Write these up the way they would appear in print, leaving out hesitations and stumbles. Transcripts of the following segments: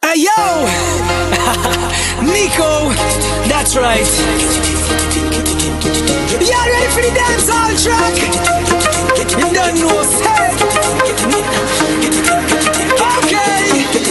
Hey yo, Nico, that's right. Y'all ready for the dancehall track? You don't know, say. Okay.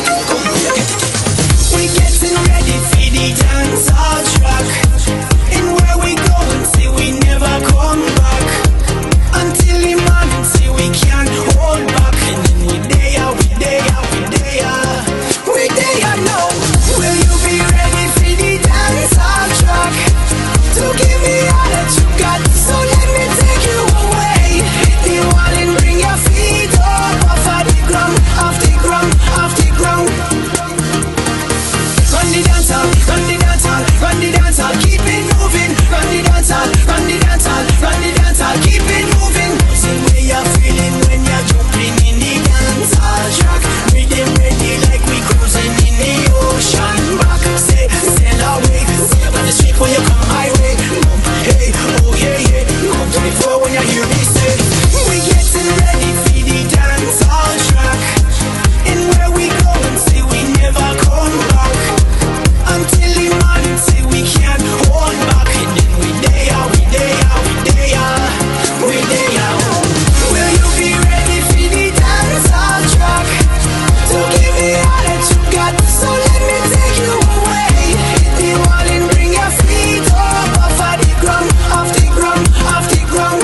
We getting ready for the dancehall track. And where we going, see we never come back. Until the morning, see we can't hold back. And then we there, we there, we there. We there now. Will you be ready for the dancehall track? To give me all that you got, so let me take you away. Hit the wall and bring your feet up off of the ground, off the ground, off the ground. Run the dancehall, run the dancehall, run the dancehall, keep it moving. Run the dancehall, run the dancehall, run the dancehall, keep it moving. See where you're feeling when you're jumping in the dancehall track. Rhythm ready like we cruising in the ocean. Back, say, sail away. Sail on the street when you come my way. Hey, oh yeah, yeah. Come to the floor when you hear me say, we getting ready for the dancehall track. And where we going, see we never come back. Until the morning, see we can't hold back. And then we there, we there, we there, we there. Will you be ready for the dancehall track? To give me all that you got, so let me take you away. Hit the wall and bring your feet up off of the ground, off the ground, off the ground.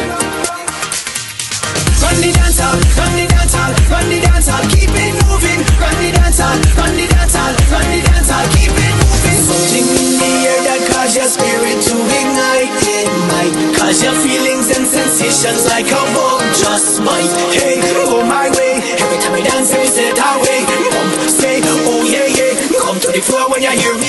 Run the dancehall, run the dancehall, run the dancehall, keep it moving. Run the dancehall, run the dancehall, run the dancehall, keep it moving. Something in the air that cause your spirit to ignite. It might cause your feelings and sensations like a bug just might. Hey, go my way. Every time I dance, every step that way. Say, oh yeah, yeah. Come to the floor when you hear me